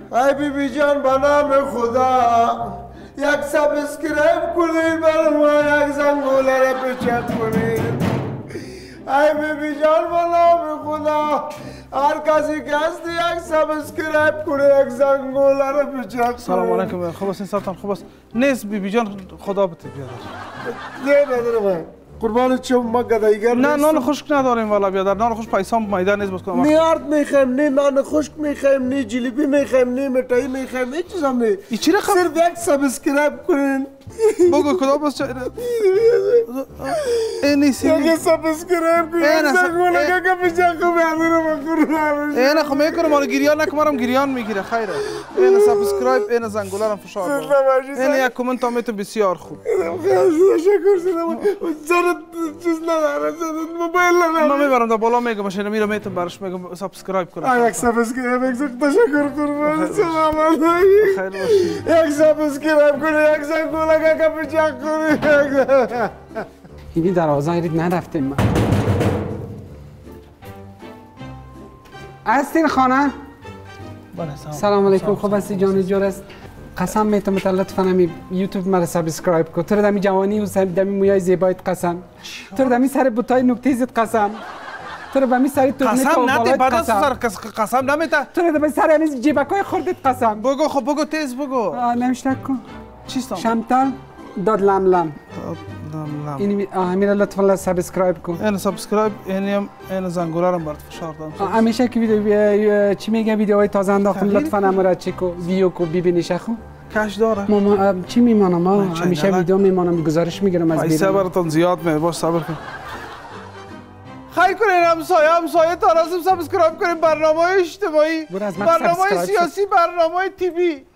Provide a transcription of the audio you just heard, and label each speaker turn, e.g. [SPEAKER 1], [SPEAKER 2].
[SPEAKER 1] ای بیبی جان به نام خدا یک سابسکرایب کنید برای ما یک زنگوله را پیچک کنید. ای بیبی جان به نام خدا هر کسی که هست یک سابسکرایب کنه یک زنگوله را پیچک کنید.
[SPEAKER 2] سلام علیکم. خوب است سلطان؟ خوب است؟ نیست بیبی جان خدا بده بیادر.
[SPEAKER 1] نه بدر قربان چم ما گدایگر
[SPEAKER 2] نه نان خشک نداریم والا بیادر. نان خشک پیسام میدان نیست بس کنم.
[SPEAKER 1] نه آرد میخوایم نه نان خشک میخوایم نه جلیبی میخوایم نه مٹایی میخوایم هیچ چیز هم نه.
[SPEAKER 2] این چی رقم؟
[SPEAKER 1] صرف یک سابسکرایب کنین.
[SPEAKER 2] بگو کدام است؟ نیست.
[SPEAKER 1] یک سابسکرایب کنین. یک زنگوله که پیچک کنید.
[SPEAKER 2] نه خب میکنم مال گریان نکنم گریان میگیره خیره. این سابسکرایب این زنگوله را فشار بده. این یک کامنت هم میتونه بسیار خوب.
[SPEAKER 1] تشکر سلام. زرد چیز نداره زرد موبایل نداره.
[SPEAKER 2] من میبرم در بالا میگم ماشین میرم میتونم برش میگم سابسکرایب کنم.
[SPEAKER 1] یک سابسکرایب یک تشکر قربان سلام
[SPEAKER 2] خیر باشی.
[SPEAKER 1] یک سابسکرایب کنی یک زنگوله که پیچک کنی.
[SPEAKER 3] اینی در آزایرید نرفتیم من. هستین خانه؟ سلام علیکم. خوب هستی جان جور است؟ قسم میتونم لطفا همی یوتیوب مرا سابسکرایب کن. تو رو دمی جوانی و دمی مویای زیبایت قسم. تو رو دمی سر بوتای نکته زد قسم. تو رو دمی سر تورنیک
[SPEAKER 2] قسم نده بعد از سر قسم نمیده.
[SPEAKER 3] تو رو دمی سر همیز جیبکای خوردت قسم.
[SPEAKER 2] بگو خب بگو تیز بگو.
[SPEAKER 3] نمیشته کن.
[SPEAKER 2] چیستم؟
[SPEAKER 3] شمتل داد لم لم. این همین لطفا سابسکرایب کن.
[SPEAKER 2] این سابسکرایب این زنگوله رو برات فشار دادم.
[SPEAKER 3] همیشه که ویدیو چی میگه ویدیوهای تازه انداختم لطفا امورا چک کو ویو کو ببینیش خو.
[SPEAKER 2] کش داره.
[SPEAKER 3] ماما چی میمانم همیشه ویدیو میمانم گزارش میگیرم از
[SPEAKER 2] بیرون. صبرتون زیاد می باش صبر کن. خیر کنین همسایه تا لازم سابسکرایب کنین برنامه اجتماعی برنامه سیاسی برنامه تیوی